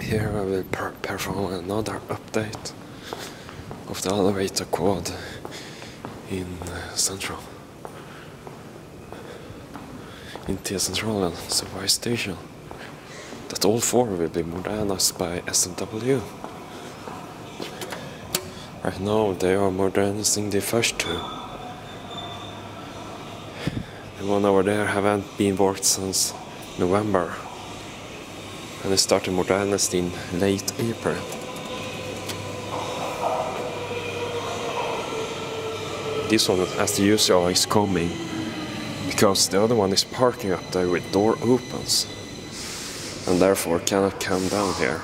Here I will perform another update of the elevator quad in Central. In T-Centralen Metro Station. That all four will be modernized by SMW. Right now they are modernizing the first two. The one over there haven't been worked since November. And they started modernized in late April. This one, as usual, is coming because the other one is parking up there with door opens and therefore cannot come down here.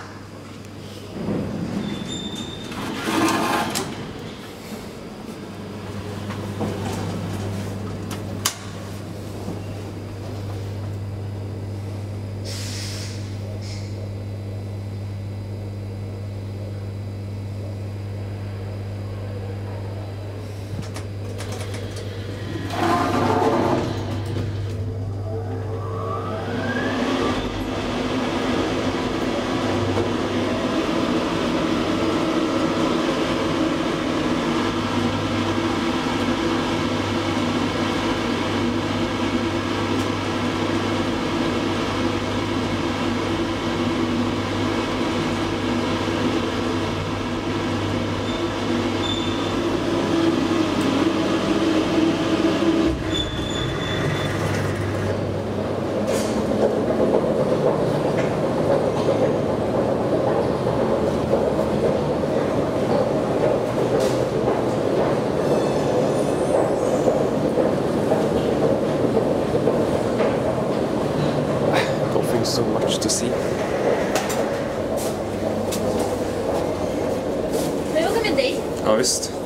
So much to see. Får jag åka med dig? Ja, visst.